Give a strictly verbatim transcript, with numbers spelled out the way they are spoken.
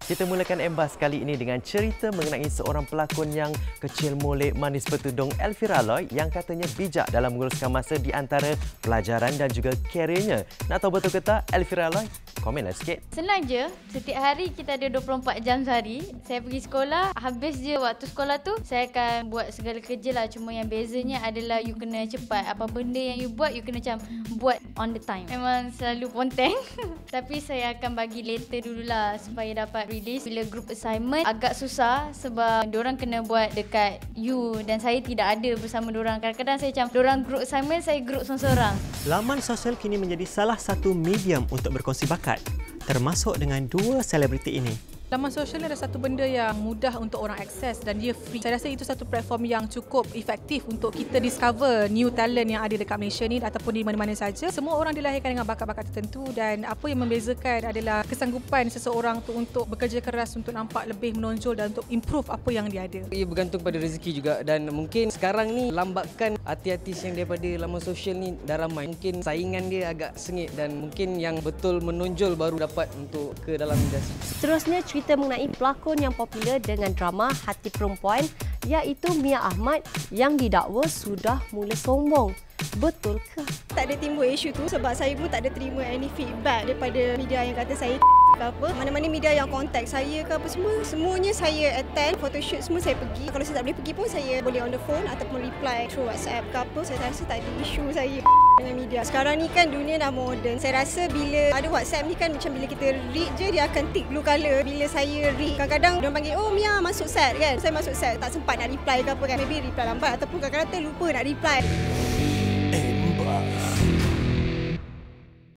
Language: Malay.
Kita mulakan Embas kali ini dengan cerita mengenai seorang pelakon yang kecil molek, manis bertudung, Elvira Loy, yang katanya bijak dalam menguruskan masa di antara pelajaran dan juga kerjanya. Nak tahu betul ke tak, Elvira Loy? Komenlah sikit. Senang je. Setiap hari kita ada dua puluh empat jam sehari. Saya pergi sekolah, habis je waktu sekolah tu, saya akan buat segala kerja lah. Cuma yang bezanya adalah you kena cepat. Apa benda yang you buat, you kena macam buat on the time. Memang selalu ponteng. Tapi saya akan bagi later dululah supaya dapat release. Bila group assignment agak susah sebab diorang kena buat dekat you dan saya tidak ada bersama diorang. Kadang-kadang saya macam diorang group assignment, saya group seorang-seorang. Laman sosial kini menjadi salah satu medium untuk berkongsi bakat, termasuk dengan dua selebriti ini. Laman sosial ni adalah satu benda yang mudah untuk orang akses dan dia free. Saya rasa itu satu platform yang cukup efektif untuk kita discover new talent yang ada dekat Malaysia ni ataupun di mana-mana saja. Semua orang dilahirkan dengan bakat-bakat tertentu dan apa yang membezakan adalah kesanggupan seseorang tu untuk bekerja keras untuk nampak lebih menonjol dan untuk improve apa yang dia ada. Ia bergantung pada rezeki juga dan mungkin sekarang ni lambatkan artis-artis yang daripada laman sosial ni dah ramai. Mungkin saingan dia agak sengit dan mungkin yang betul menonjol baru dapat untuk ke dalam industri. Seterusnya cerita mengenai pelakon yang popular dengan drama Hati Perempuan iaitu Mia Ahmad yang didakwa sudah mula sombong. Betul ke? Tak ada timbul isu tu sebab saya pun tak ada terima any feedback daripada media yang kata saya ke apa. Mana-mana media yang kontak saya ke apa semua, semuanya saya attend, photoshoot semua saya pergi. Kalau saya tak boleh pergi pun saya boleh on the phone ataupun reply through WhatsApp ke apa. Saya rasa tak ada isu saya dengan media. Sekarang ni kan dunia dah moden. Saya rasa bila ada WhatsApp ni kan macam bila kita read je dia akan tick blue colour. Bila saya read kadang-kadang dia panggil, "Oh Mia masuk set kan." Saya masuk set tak sempat nak reply ke apa kan. Maybe reply lambat ataupun kadang-kadang terlupa nak reply.